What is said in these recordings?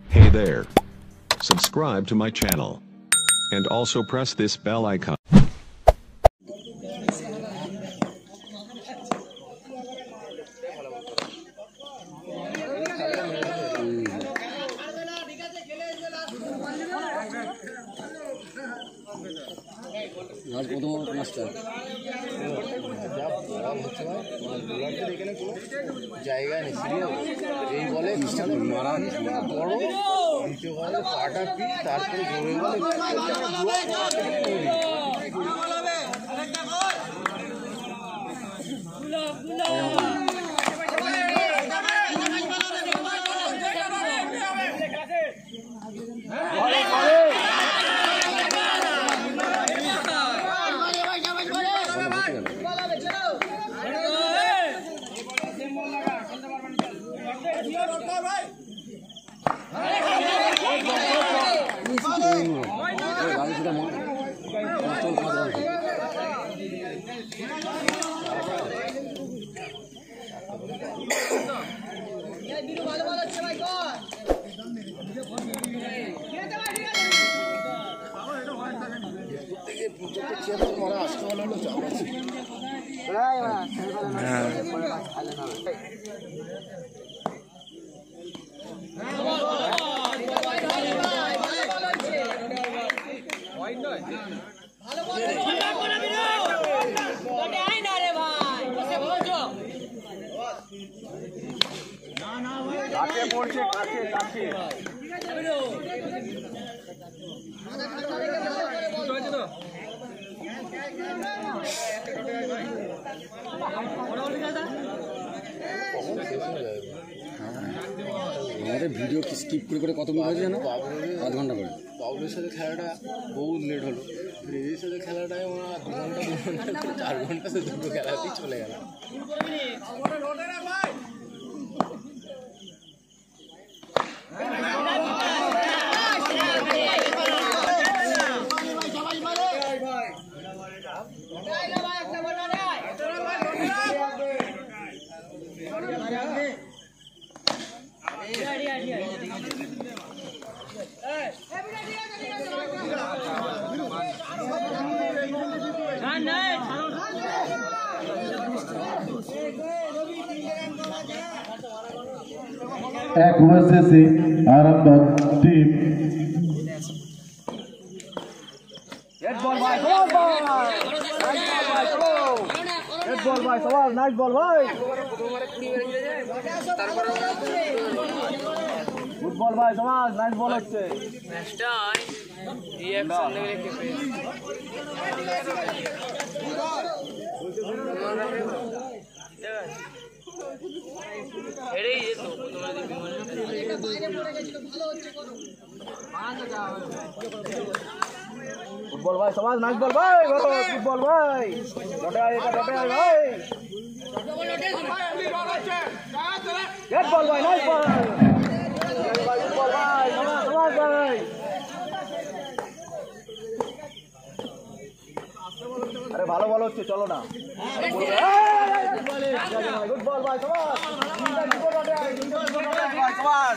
Hey there. Subscribe to my channel. And also press this bell icon. জায়গা নেই serial এই বলে মারা বড় দ্বিতীয় বলে পাটা পি তারপরে ঘুরে আমাদের ভিডিও স্কিপ করে কত মিনিট হয়েছে জানো? আধ ঘন্টা করে। বাবুলের সাথে খেলাটা বহুত লেট হলো, রেজির সাথে খেলাটাই আমরা 2 ঘন্টা 4 ঘন্টাতে দুটো খেলাতেই চলে গেল। এক ওভার শেষে আরামবাগ টিম ফুটবল ভাই সমাজ নাইস বল হচ্ছে ম্যাচটা রিঅ্যাকশন দেখলে কেঁপে এটাই যেত তোমরা দেখবি এটা বাইরে পড়ে গেছিল ভালো হচ্ছে করো ফুটবল ভাই সমাজ নাইস বল ভাই ফুটবল ভাই লটে আয় এটা লটে আয় ভাই গেট বল ভাই নাইস বল ফুটবল ভাই সমাজ ভাই আরে ভালো বল হচ্ছে চলো না গুড বল ভাই সমাজ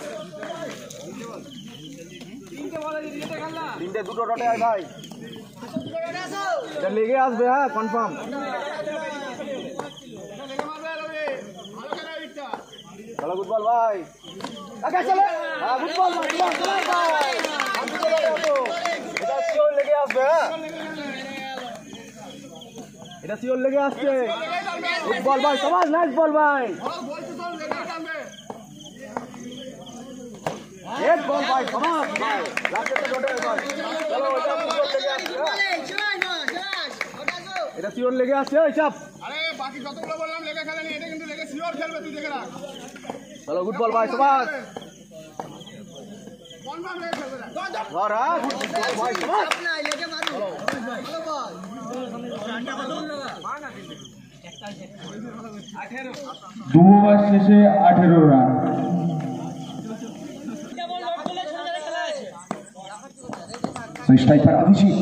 তিনটে দুটো ডটে আয় ভাই এটা লেগে আসবে হ্যাঁ কনফার্ম চলো গুড বল ভাই চলো হ্যাঁ গুড বল ভাই এটা শিওর লেগে আসবে হ্যাঁ এটা শিওর লেগে আসছে গুড বল ভাই সমাজ নাইস বল ভাই এক বল ভাই সমাজ ভাই লাস্টে ডটে ভাই চলো এটা এটা শিওর লেগে আসছে ওই চাপ আরে বাকি যতগুলো বললাম লেগে খেলেনি এটা কিন্তু লেগে শিওর খেলবে তুই দেখে রাখ চলো গুড বল ভাই সমাজ কনফার্ম লেগে খেলবে না ধর হ্যাঁ গুড ভাই সমাজ না লেগে মারো ভালো বল দু ওভার শেষে 18 রান। स्ट्राइक पर अभिषेक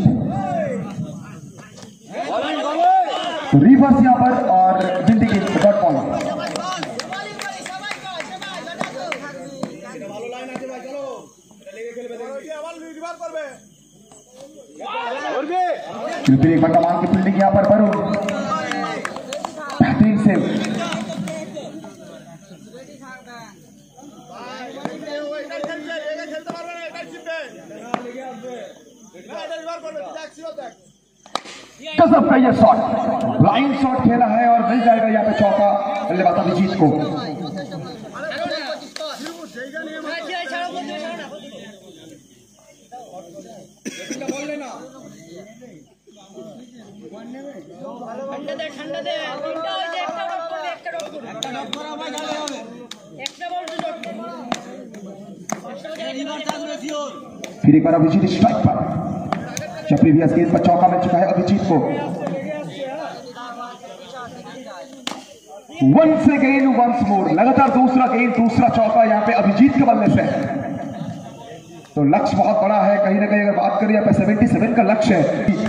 रिवर्स यहाँ पर और जिंदगी डॉट बॉल फिर एक बार कमान की फील्डिंग यहाँ पर वरुण, बेहतरीन सेव। गजब का ये शॉट, लाइन शॉट खेला है और मिल जाएगा यहाँ पे चौका बल्लेबाज अभिजीत को। फिर एक बार अभिजीत स्ट्राइक पर, जब प्रीवियस गेंद पर चौका मिल चुका है अभिजीत को। वंस अगेन वंस मोर, लगातार दूसरा गेंद, दूसरा चौका यहाँ पे अभिजीत के बल्ले से। तो लक्ष्य बहुत बड़ा है, कहीं ना कहीं अगर बात करें यहाँ पे 77 का लक्ष्य है।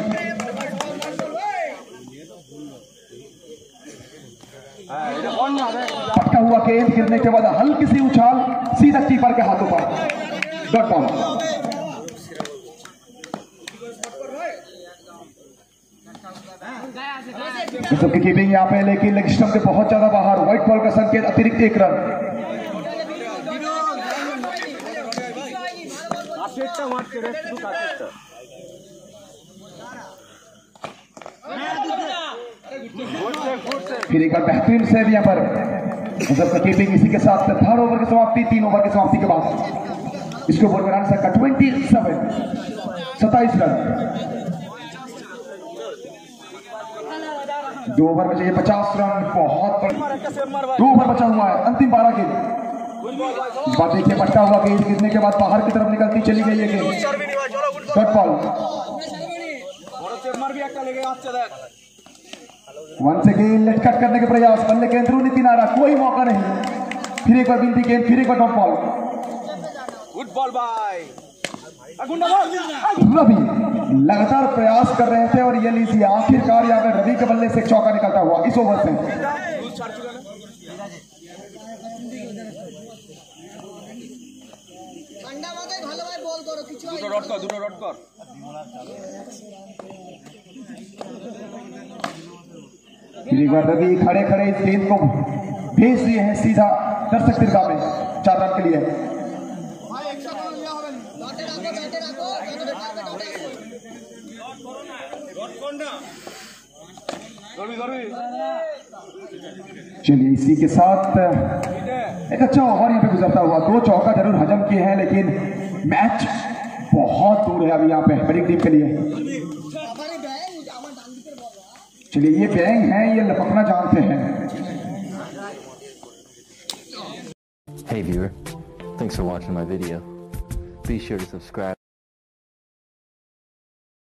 पटका हुआ गेंद गिरने के बाद हल्की सी उछाल सीधा कीपर के हाथों पर, डॉट बॉल। तो कीपिंग यहाँ पे, लेकिन लेग स्टंप के बहुत ज्यादा बाहर, व्हाइट बॉल का संकेत, अतिरिक्त 1 रन। फिर एक बार बेहतरीन सेव यहाँ पर, मतलब कीपिंग। इसी के साथ 3rd ओवर की समाप्ति, 3 ओवर की समाप्ति के बाद इसको बोल रन का 27 रन। 2 ओवर में चाहिए 50 रन, बहुत 2 ओवर बचा हुआ है, अंतिम 12 गेंद। इस बार देखिए पटका हुआ गेंद गिरने के बाद बाहर की तरफ निकलती चली गई है गेंद, dot ball. Once again late cut करने के प्रयास, बल्ले के अंदरूनी किनारा, कोई मौका नहीं। फिर एक बार बिंदी गेंद, फिर एक बार dot ball. Good ball by Ravi, लगातार प्रयास कर रहे थे और ये लीजिए आखिरकार यहाँ पे रवि के बल्ले से एक चौका निकलता हुआ इस ओवर से। फिर एक बार रवि खड़े खड़े इस गेंद को भेज दिए हैं सीधा दर्शक दीर्घा में 4 रन के लिए। चलिए इसी के साथ एक अच्छा ओवर यहाँ पे गुजरता हुआ, 2 चौका जरूर हजम किए हैं, लेकिन मैच बहुत दूर है अभी यहाँ पे बड़ी टीम के लिए। चलिए ये बैंग है, ये लपकना जानते हैं। Hey viewer, thanks for watching my video. Be sure to subscribe.